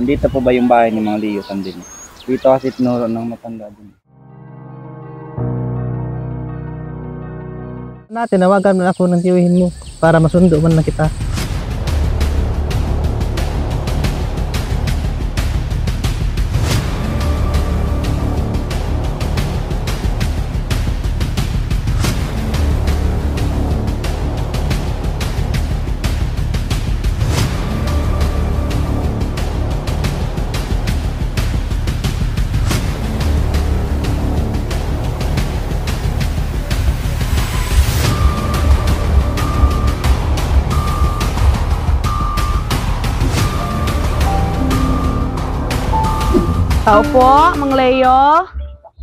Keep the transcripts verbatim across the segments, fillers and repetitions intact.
Nandito po ba yung bahay ni Mang Leo Sandin? Dito kasi tinuro ng matanda din. Na, tinawagan mo na ako ng tiyuhin mo para masundo man na kita. Tao po, Mang Leo.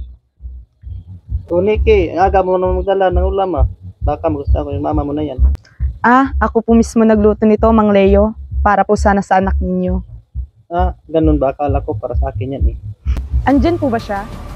O Nikki, ang aga mo naman magdala ng ulam ah. Baka magusta ko yung mama mo na yan. Ah, ako po mismo nagluto nito, Mang Leo. Para po sana sa anak ninyo. Ah, ganun ba? Akala ko para sa akin yan eh. Andyan po ba siya?